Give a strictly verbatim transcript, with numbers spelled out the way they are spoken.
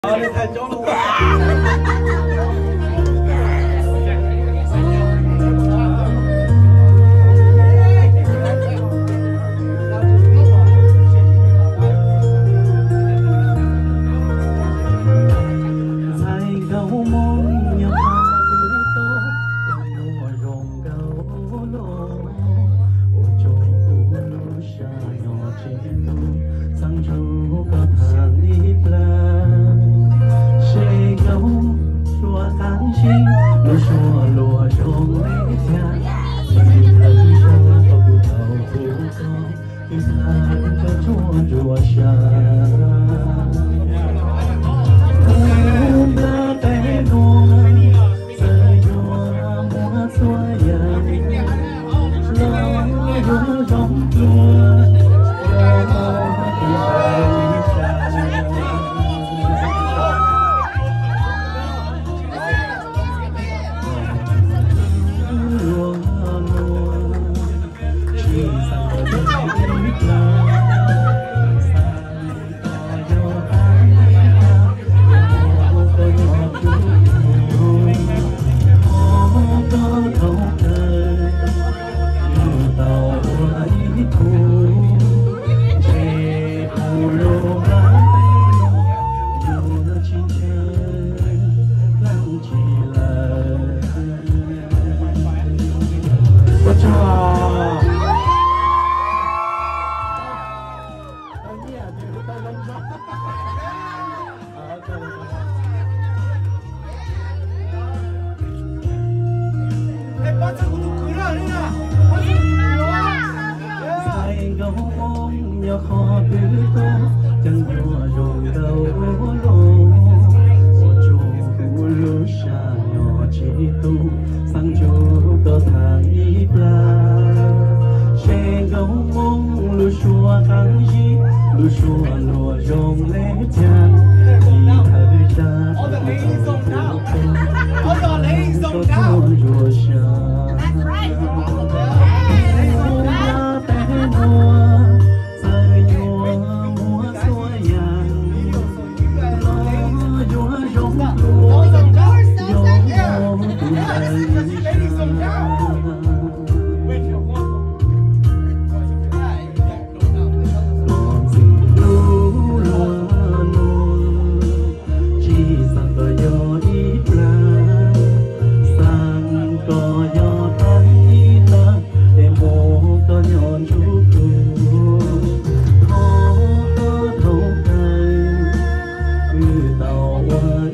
Ờ, đi thầy chỗ luôn. lúa xua lúa rồng lấy cha mình thân cha có cụ tàu cụ con khi ta cho chúa rùa xa ta té đua rơi đua mua xua ya lo rung rong lúa khó biết tô chân đua rồi đầu lô ô chu khu lúa xa nhỏ chỉ tu sang chu có thang ít la xe gấu mông lúa xua kháng gì lúa xua lúa rồng lẽ chan đi thời ra có thôn rùa xa tàu